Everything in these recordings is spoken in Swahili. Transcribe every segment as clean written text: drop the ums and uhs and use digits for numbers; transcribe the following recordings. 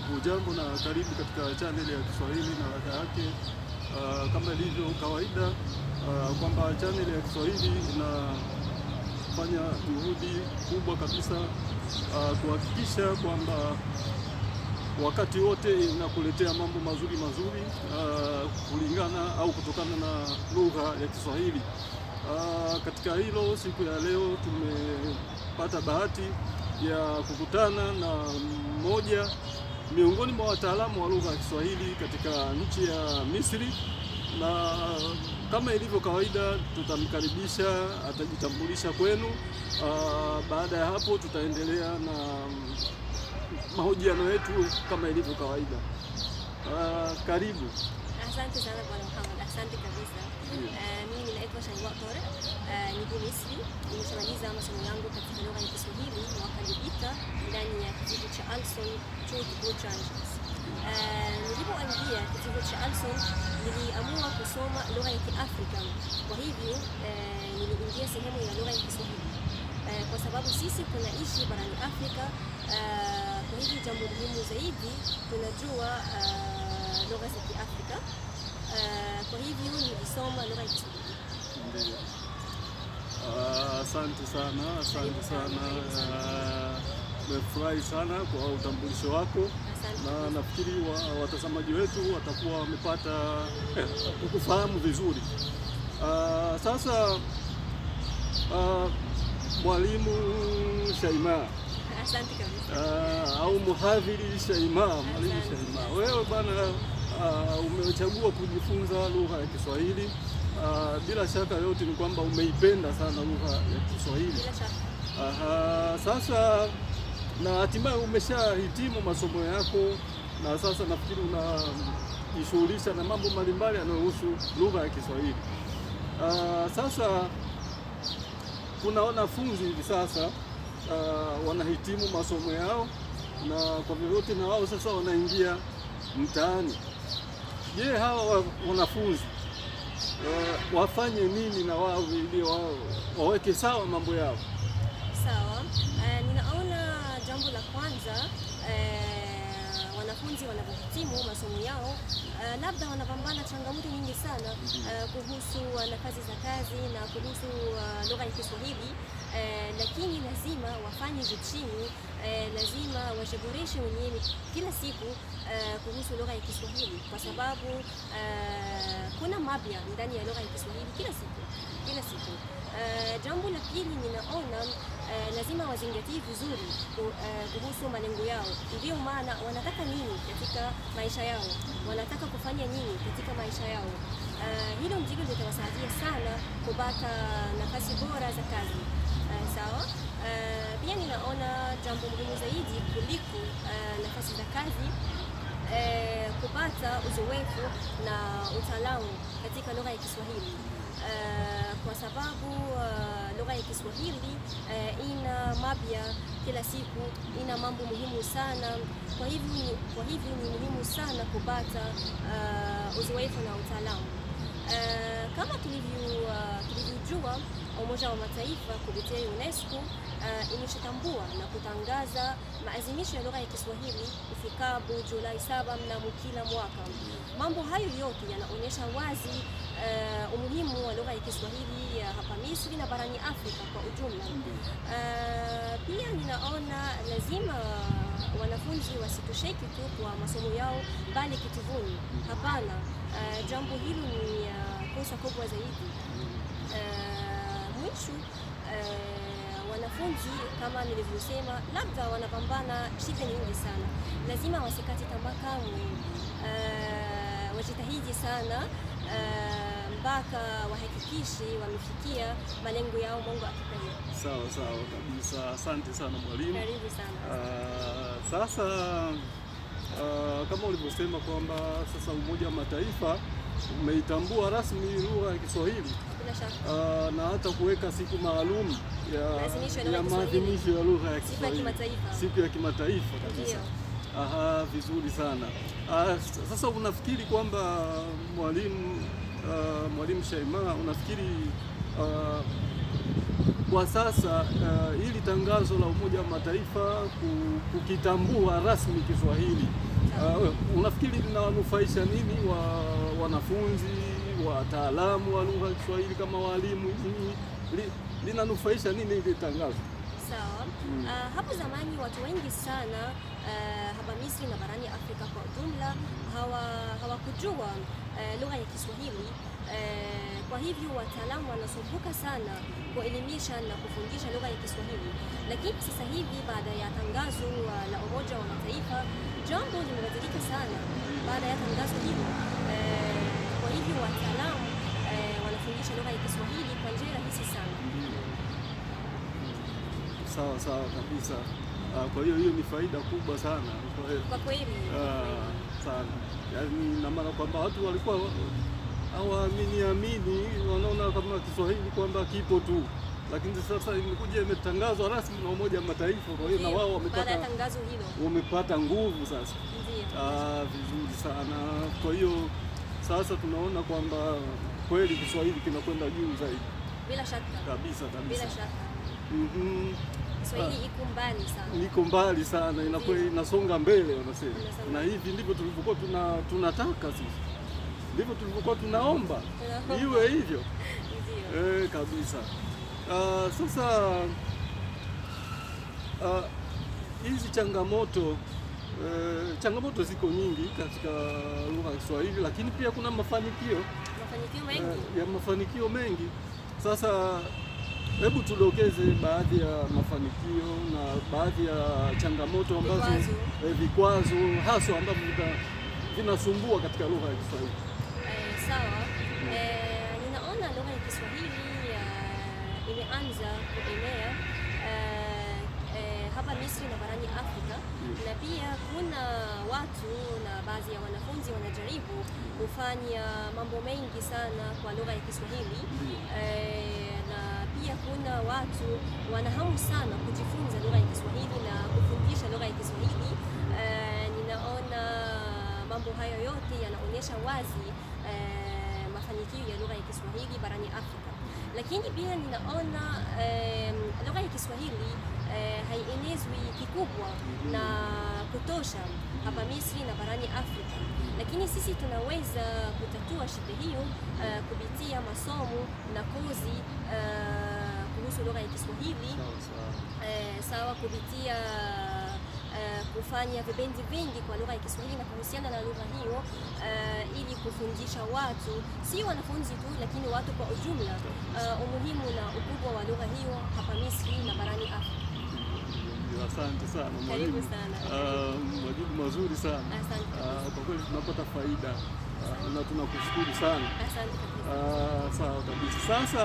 Ujambo na karibu katika channel ya Kiswahili na ladha yake. Kama ilivyo kawaida, kwamba channel ya Kiswahili inafanya juhudi kubwa kabisa kuhakikisha kwamba wakati wote inakuletea mambo mazuri kulingana au kutokana na lugha ya Kiswahili. Katika hilo, siku ya leo tumepata bahati ya kukutana na mmoja miongoni mwa wataalamu wa lugha ya Kiswahili katika nchi ya Misri, na kama ilivyo kawaida tutamkaribisha, atajitambulisha kwenu. Baada ya hapo tutaendelea na mahojiano yetu kama ilivyo kawaida. Karibu. Asante sana Bwana Muhammad, asante kabisa. Mimi naitwa Shaiwa Tore, niko Misri. Nimeshamaliza masomo yangu katika lugha ya Kiswahili mwaka uliopita ndani ya kitivo cha Alson, chuo kikuu cha Algiers. Nilipoingia kitivo cha Alson, niliamua kusoma lugha ya Kiafrika. Kwa hivyo niliingia sehemu ya lugha ya Kiswahili kwa sababu sisi tunaishi barani Afrika. Kwa hivyo jambo muhimu zaidi tunajua lugha za Kiafrika. Kwa hivyo nilisoma lugha ya Kiswahili. Asante sana. Nimefurahi sana kwa utambulisho wako. Na nafikiri watazamaji wetu watakuwa wamepata kukufahamu vizuri. Sasa Mwalimu Shaima, asante kabisa. Au Muhadhiri Shaima, Mwalimu Shaima, wewe bwana umechagua kujifunza lugha ya Kiswahili. Bila shaka yote ni kwamba umeipenda sana lugha ya Kiswahili. Bila shaka. Sasa na hatimaye umeshahitimu masomo yako, na sasa nafikiri unajishughulisha na mambo mbalimbali yanayohusu lugha ya Kiswahili. Sasa kuna wanafunzi hivi sasa wanahitimu masomo yao, na kwa vyovyote na wao sasa wanaingia mtaani. Je, hawa wanafunzi wafanye nini na wao ili waweke sawa mambo yao? Sawa. Ninaona jambo la kwanza, wanafunzi wanapohitimu masomo yao labda wanapambana changamoto nyingi sana kuhusu nafasi za kazi na kuhusu lugha ya Kiswahili, lakini lazima wafanye juu chini, lazima wajiboreshe wenyewe kila siku kuhusu lugha ya Kiswahili, kwa sababu kuna mapya ndani ya lugha ya Kiswahili kila siku. Jambo la pili, ninaona lazima wazingatie vizuri kuhusu malengo yao. Ndio maana wanataka nini katika maisha yao, wanataka kufanya nini katika maisha yao. Hilo ndilo litawasaidia sana kupata nafasi bora za kazi. Sawa. Pia ninaona jambo muhimu zaidi kuliko nafasi za kazi, kupata uzoefu na utaalamu katika lugha ya Kiswahili. Kwa sababu lugha ya Kiswahili ina mapya kila siku, ina mambo muhimu sana. Kwa hivyo ni muhimu sana kupata uzoefu na utaalamu. Kama tulivyojua, Umoja wa Mataifa kupitia UNESCO imeshatambua na kutangaza maadhimisho ya lugha ya Kiswahili ifikapo Julai 7 mnamo kila mwaka. Mambo hayo yote yanaonyesha wazi umuhimu wa lugha ya Kiswahili hapa Misri na barani Afrika kwa ujumla. Pia ninaona lazima wanafunzi wasitosheke tu kwa masomo yao bali kitivuni. Hapana, jambo hilo ni kosa kubwa zaidi. Mwisho, wanafunzi kama nilivyosema, labda wanapambana shida nyingi sana. Lazima wasikate tamaa kamwe, wajitahidi sana mpaka wahakikishe wamefikia malengo yao. Mungu akipenda. Sawa kabisa. Asante sana mwalimu. Karibu sana. Sasa kama ulivyosema kwamba sasa Umoja wa Mataifa umeitambua rasmi lugha ya Kiswahili na hata kuweka siku maalum ya maadhimisho ya lugha ya Kiswahili, siku ya kimataifa kabisa. Vizuri sana. Sasa unafikiri kwamba Mwalimu Shaima, unafikiri kwa sasa hili tangazo la Umoja wa Mataifa kukitambua rasmi Kiswahili Unafikiri linawanufaisha nini wanafunzi, wataalamu wa lugha ya Kiswahili kama walimu? Linanufaisha nini ile tangazo? Sawa. Hapo zamani watu wengi sana hapa Misri na barani Afrika kwa ujumla hawakujua lugha ya Kiswahili. Kwa hivyo wataalamu wanasumbuka sana kuelimisha na kufundisha lugha ya Kiswahili, lakini sasa hivi baada ya tangazo la Umoja wa Mataifa jambo limebadilika sana baada ya tangazo hilo. Kwa hivyo wataalamu wanafundisha lugha ya Kiswahili kwa njia rahisi sana. Sawa kabisa. Kwa hiyo ni faida kubwa sana kwa kweli sana. Yaani na maana kwamba watu walikuwa hawaamini, wanaona kama Kiswahili kwamba kipo tu, lakini sasa imekuja imetangazwa rasmi na Umoja wa Mataifa. Kwa hiyo na wao wamepata nguvu sasa. Vizuri sana. Kwa hiyo sasa tunaona kwamba kweli Kiswahili kinakwenda juu zaidi. Bila shaka. Kabisa. Bila shaka. Kiswahili iko mbali sana, inakuwa inasonga mbele wanasema. Na hivi ndivyo tulivyokuwa tunataka sisi. Ndivyo tulivyokuwa tunaomba iwe hivyo. Kabisa. Sasa hizi changamoto ziko nyingi katika lugha ya Kiswahili, lakini pia kuna mafanikio mengi. Sasa hebu tudokeze baadhi ya mafanikio na baadhi ya changamoto ambazo vikwazo haswa ambavyo vinasumbua katika lugha ya Kiswahili. Sawa. Ninaona lugha ya Kiswahili imeanza kuenea hapa Misri na barani Afrika, na pia kuna watu na baadhi ya wanafunzi wanajaribu kufanya mambo mengi sana kwa lugha ya Kiswahili, na pia kuna watu wanahamu sana kujifunza lugha ya Kiswahili na kufundisha lugha ya Kiswahili. Ninaona mambo hayo yote yanaonyesha wazi mafanikio ya lugha ya Kiswahili barani Afrika, lakini pia ninaona lugha ya Kiswahili haienezwi kikubwa na kutosha hapa Misri na barani Afrika, lakini sisi tunaweza kutatua shida hiyo kupitia masomo na kozi kuhusu lugha ya Kiswahili. Sawa, kupitia kufanya vipindi vingi kwa lugha ya Kiswahili na kuhusiana na lugha hiyo, ili kufundisha watu, si wanafunzi tu, lakini watu kwa ujumla, umuhimu na ukubwa wa lugha hiyo hapa Misri na barani Afrika. Asante sana mwalimu. Karibu sana. Majibu mazuri sana. Asante. Kwa kweli tunapata faida na tunakushukuru sana. Asante kabisa. Sawa kabisa. Sasa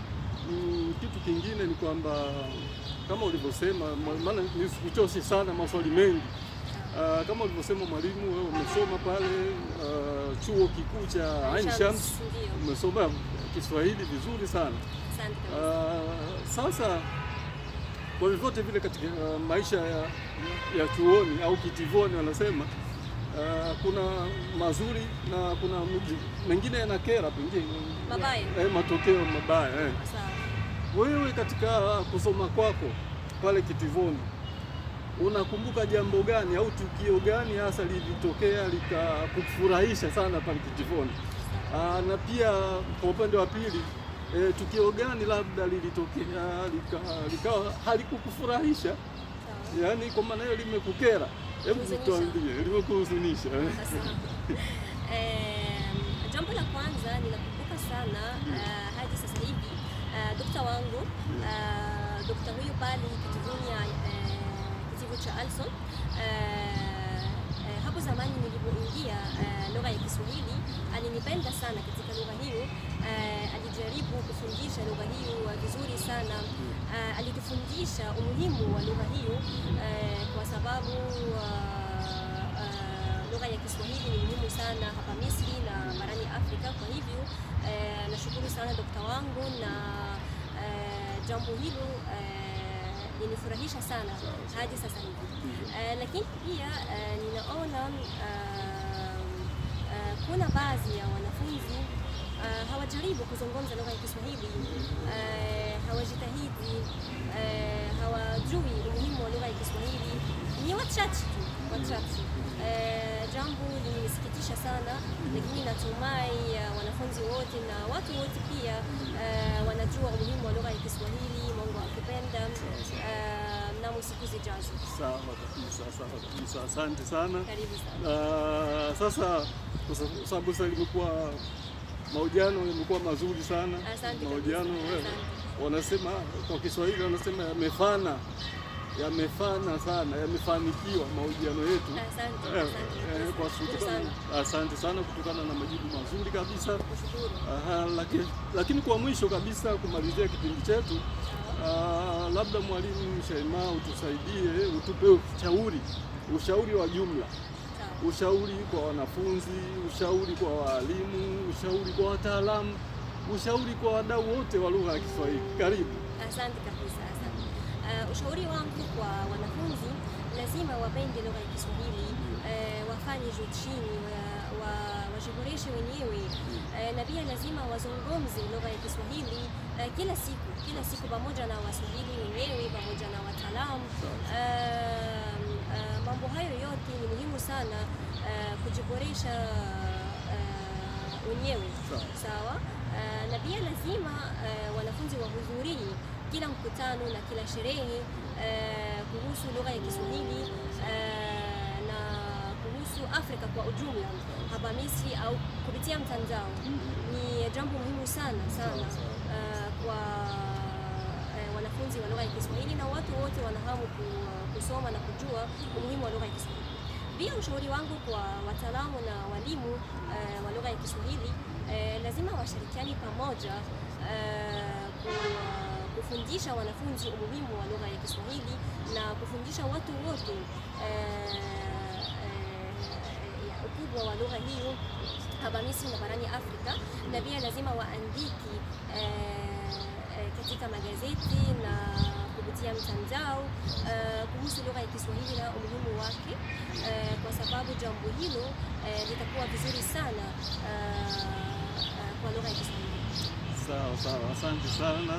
kitu kingine ni kwamba kama ulivyosema, maana nisikuchoshe sana maswali mengi. Kama ulivyosema mwalimu, wewe umesoma pale chuo kikuu cha Ain Shams, umesoma Kiswahili vizuri sana. Asante kabisa. Sasa kwa vyovyote vile katika maisha ya chuoni au kitivoni wanasema kuna mazuri na kuna mengine yanakera, pengine mabaya, matokeo mabaya. Sawa. Wewe katika kusoma kwako pale kitivoni unakumbuka jambo gani au tukio gani hasa lilitokea likakufurahisha sana pale kitivoni? Na pia kwa upande wa pili, tukio gani labda lilitokea likawa halikukufurahisha? Yaani kwa maana hiyo limekukera. Hebu tuambie, limekuhuzunisha. Jambo la kwanza ninakumbuka sana hadi sasa hivi, dokta wangu, dokta huyu pale kitivuni kitivo cha Alson. Hapo zamani nilipoingia lugha ya Kiswahili alinipenda sana katika lugha hiyo. Alijaribu kufundisha lugha hiyo vizuri sana. Alitufundisha umuhimu wa lugha hiyo kwa sababu lugha ya Kiswahili ni muhimu sana hapa Misri na barani Afrika. Kwa hivyo nashukuru sana dokta wangu, na jambo hilo linifurahisha sana hadi sasa hivi. Lakini pia ninaona kuna baadhi ya wanafunzi hawajaribu kuzungumza lugha ya Kiswahili, hawajitahidi, hawajui umuhimu wa lugha ya Kiswahili. Ni wachache tu. jambo limenisikitisha sana, lakini natumai wanafunzi wote na watu wote pia wanajua umuhimu wa lugha ya Kiswahili. Mungu akipenda, mnamo siku zijazo. Sawa kabisa, asante sana. Karibu sana. Sasa kwa sababu sasa imekuwa mahojiano yamekuwa mazuri sana. Asante. Mahojiano wanasema kwa Kiswahili wanasema yamefana sana, yamefanikiwa mahojiano yetu. Asante sana kutokana na majibu mazuri kabisa. Lakini kwa mwisho kabisa kumalizia kipindi chetu, labda Mwalimu Shaima utusaidie, utupe ushauri wa jumla. Ushauri kwa wanafunzi, ushauri kwa walimu, ushauri kwa wataalamu, ushauri kwa wadau wote wa lugha ya Kiswahili. Karibu. Asante kabisa, asante. Ushauri wangu kwa wanafunzi, lazima wapende lugha ya Kiswahili, wafanye juu chini, wajiboreshe wenyewe, na pia lazima wazungumze lugha ya Kiswahili kila siku pamoja na Waswahili wenyewe, pamoja na wataalamu. Mambo hayo yote ni muhimu sana, kujiboresha wenyewe. Sawa. Na pia lazima wanafunzi wahudhurie kila mkutano na kila sherehe kuhusu lugha ya Kiswahili na kuhusu Afrika kwa ujumla, hapa Misri au kupitia mtandao. Ni jambo muhimu sana kwa wanafunzi wa lugha ya Kiswahili na watu wote wanahamu kusoma na kujua umuhimu wa lugha ya Kiswahili. Pia ushauri wangu kwa wataalamu na walimu wa lugha ya Kiswahili, lazima washirikiane pamoja kufundisha wanafunzi umuhimu wa lugha ya Kiswahili na kufundisha watu wote ukubwa wa lugha hiyo hapa Misri na barani Afrika. Na pia lazima waandiki katika magazeti na kupitia mtandao kuhusu lugha ya Kiswahili na umuhimu wake, kwa sababu jambo hilo litakuwa vizuri sana kwa lugha ya Kiswahili. Sawa, asante sana.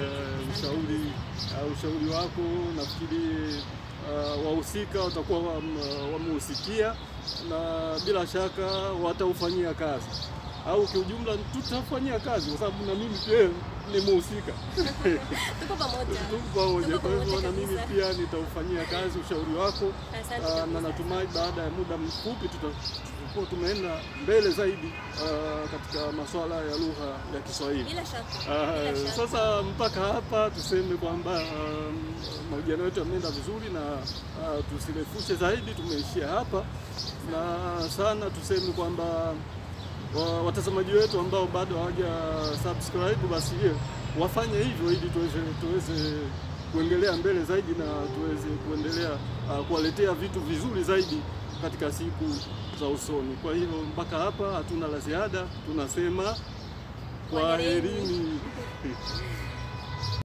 Ushauri wako nafikiri wahusika watakuwa wameusikia na bila shaka wataufanyia kazi, au kiujumla tutafanyia kazi, kwa sababu na mimi pia ni mhusika. Tuko pamoja. Kwa hivyo na mimi pia nitaufanyia kazi ushauri wako, na natumai baada ya muda mfupi tutakuwa tumeenda mbele zaidi katika masuala ya lugha ya Kiswahili. Bila shaka. Sasa mpaka hapa tuseme kwamba mahojiano yetu yameenda vizuri na tusirefushe zaidi, tumeishia hapa. Na sana tuseme kwamba watazamaji wetu ambao bado hawaja subscribe, basi wafanye hivyo ili tuweze kuendelea mbele zaidi na tuweze kuendelea kuwaletea vitu vizuri zaidi katika siku za usoni. Kwa hivyo mpaka hapa hatuna la ziada, tunasema kwaherini.